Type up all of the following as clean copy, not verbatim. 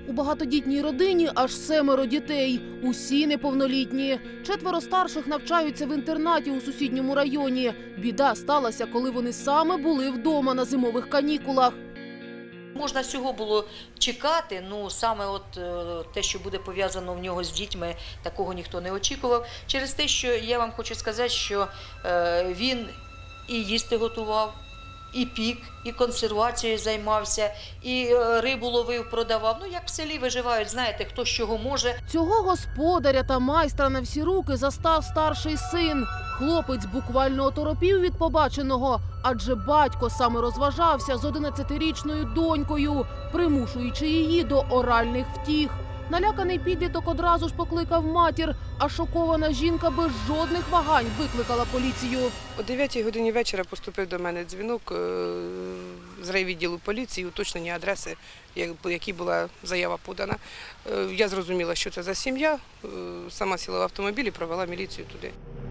У багатодітній родині аж 7 дітей. Усі неповнолітні. 4 старших навчаються в інтернаті у сусідньому районі. Біда сталася, коли вони саме були вдома на зимових канікулах. Можна всього було чекати, саме те, що буде пов'язано в нього з дітьми, такого ніхто не очікував. Через те, що я вам хочу сказати, що він і їсти готував, і пік, і консервацією займався, і рибу ловив, продавав. Як в селі виживають, знаєте, хто з чого може. Цього господаря та майстра на всі руки застав старший син. Хлопець буквально оторопів від побаченого, адже батько саме розважався з 11-річною донькою, примушуючи її до оральних втіх. Наляканий підліток одразу ж покликав матір, а шокована жінка без жодних вагань викликала поліцію. О 9 годині вечора поступив до мене дзвінок з райвідділу поліції, уточнення адреси, по якій була заява подана. Я зрозуміла, що це за сім'я, сама сіла в автомобіль і провела міліцію туди.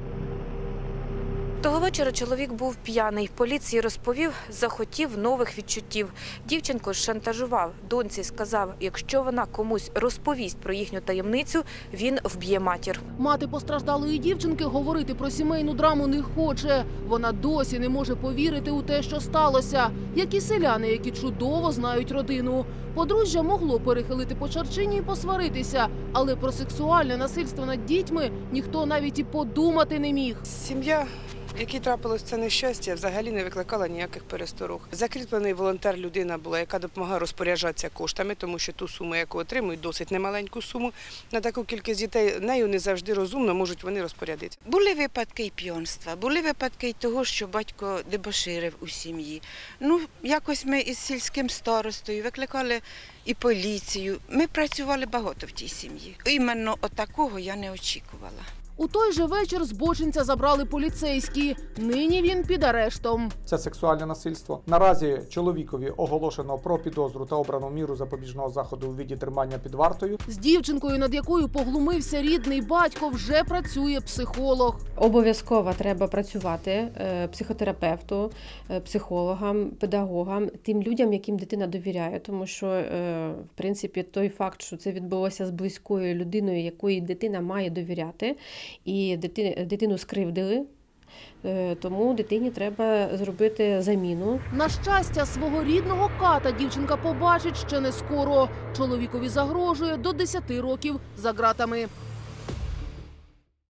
Того вечора чоловік був п'яний. Поліції розповів, захотів нових відчуттів. Дівчинку шантажував. Доньці сказав, якщо вона комусь розповість про їхню таємницю, він вб'є матір. Мати постраждалої дівчинки говорити про сімейну драму не хоче. Вона досі не може повірити у те, що сталося. Як і селяни, які чудово знають родину. Подружжя могло перехилити по чарчині і посваритися, але про сексуальне насильство над дітьми ніхто навіть і подумати не міг. Сім'я, в якій трапилось це нещастя, взагалі не викликала ніяких пересторог. Закріплений волонтер людина була, яка допомагає розпоряджатися коштами, тому що ту суму, яку отримують, досить немаленьку суму. На таку кількість дітей нею не завжди розумно можуть вони розпорядитися. Були випадки і п'янства, були випадки і того, що батько дебоширив у сім'ї. Якось ми із сільським старостою викликали і поліцію. Ми працювали багато в тій сім'ї. Іменно отакого я не очікувала. У той же вечір збочинця забрали поліцейські. Нині він під арештом. Це сексуальне насильство. Наразі чоловікові оголошено про підозру та обрану міру запобіжного заходу у виді тримання під вартою. З дівчинкою, над якою поглумився рідний батько, вже працює психолог. Обов'язково треба працювати психотерапевту, психологам, педагогам, тим людям, яким дитина довіряє. Тому що, в принципі, той факт, що це відбулося з близькою людиною, якої дитина має довіряти, і дитину скривдили, тому дитині треба зробити заміну. На щастя, свого рідного ката дівчинка побачить ще не скоро. Чоловікові загрожує до 10 років за ґратами.